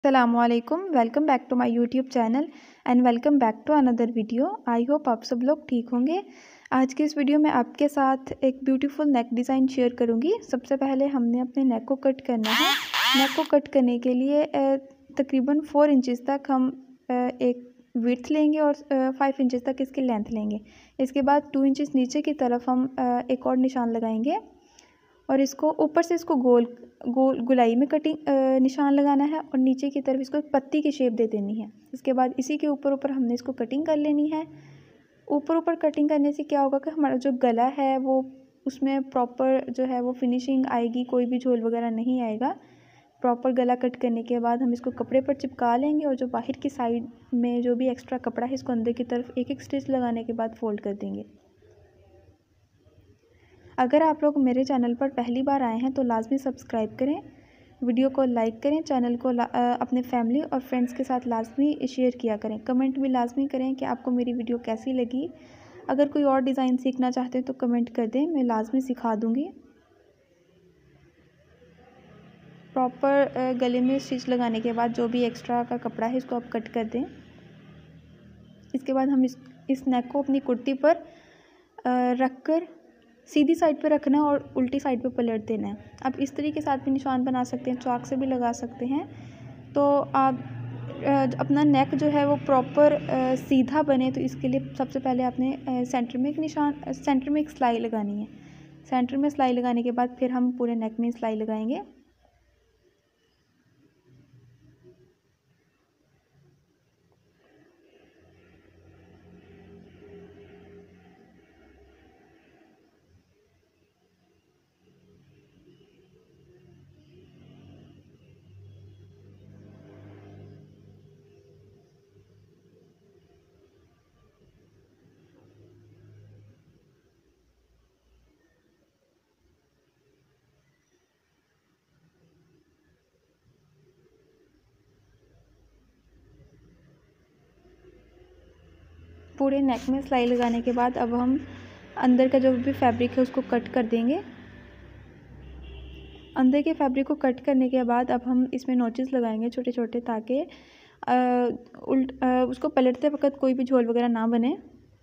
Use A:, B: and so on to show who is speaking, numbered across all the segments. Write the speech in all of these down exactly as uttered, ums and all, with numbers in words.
A: अस्सलामुअलैकुम, welcome back to my YouTube channel and welcome back to another video. I hope आप सब लोग ठीक होंगे। आज की इस वीडियो में आपके साथ एक ब्यूटीफुल नेक डिज़ाइन शेयर करूंगी। सबसे पहले हमने अपने नेक को कट करना है। नेक को कट करने के लिए तकरीबन फोर इंचज़ तक हम एक विड्थ लेंगे और फाइव इंचज़ तक इसकी लेंथ लेंगे। इसके बाद टू इंचज़ नीचे की तरफ हम एक और निशान लगाएंगे और इसको ऊपर से इसको गोल गोल गुलाई में कटिंग निशान लगाना है और नीचे की तरफ इसको एक पत्ती की शेप दे देनी है। इसके बाद इसी के ऊपर ऊपर हमने इसको कटिंग कर लेनी है। ऊपर ऊपर कटिंग करने से क्या होगा कि हमारा जो गला है वो उसमें प्रॉपर जो है वो फिनिशिंग आएगी, कोई भी झोल वगैरह नहीं आएगा। प्रॉपर गला कट करने के बाद हम इसको कपड़े पर चिपका लेंगे और जो बाहर की साइड में जो भी एक्स्ट्रा कपड़ा है इसको अंदर की तरफ एक एक स्टिच लगाने के बाद फोल्ड कर देंगे। अगर आप लोग मेरे चैनल पर पहली बार आए हैं तो लाजमी सब्सक्राइब करें, वीडियो को लाइक करें, चैनल को अपने फैमिली और फ्रेंड्स के साथ लाजमी शेयर किया करें। कमेंट भी लाजमी करें कि आपको मेरी वीडियो कैसी लगी। अगर कोई और डिज़ाइन सीखना चाहते हैं तो कमेंट कर दें, मैं लाजमी सिखा दूँगी। प्रॉपर गले में स्टिच लगाने के बाद जो भी एक्स्ट्रा का कपड़ा है इसको आप कट कर दें। इसके बाद हम इस इस नेक को अपनी कुर्ती पर रख कर सीधी साइड पे रखना है और उल्टी साइड पे पलट देना है। आप इस तरीके के साथ भी निशान बना सकते हैं, चाक से भी लगा सकते हैं। तो आप अपना नेक जो है वो प्रॉपर सीधा बने तो इसके लिए सबसे पहले आपने सेंटर में एक निशान सेंटर में एक सिलाई लगानी है। सेंटर में सिलाई लगाने के बाद फिर हम पूरे नेक में सिलाई लगाएंगे। पूरे नेक में सिलाई लगाने के बाद अब हम अंदर का जो भी फैब्रिक है उसको कट कर देंगे। अंदर के फैब्रिक को कट करने के बाद अब हम इसमें नोचेस लगाएंगे छोटे छोटे, ताकि उल्ट आ, उसको पलटते वक्त कोई भी झोल वगैरह ना बने।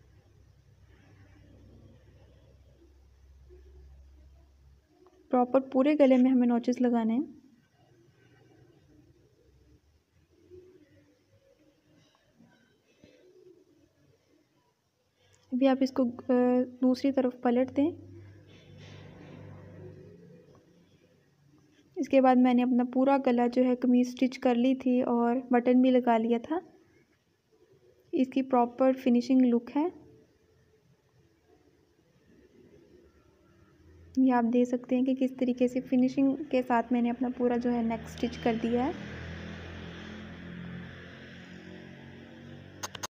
A: प्रॉपर पूरे गले में हमें नोचेस लगाने हैं। अभी आप इसको दूसरी तरफ पलट दें। इसके बाद मैंने अपना पूरा गला जो है कमीज स्टिच कर ली थी और बटन भी लगा लिया था। इसकी प्रॉपर फिनिशिंग लुक है, ये आप देख सकते हैं कि किस तरीके से फिनिशिंग के साथ मैंने अपना पूरा जो है नेक स्टिच कर दिया है।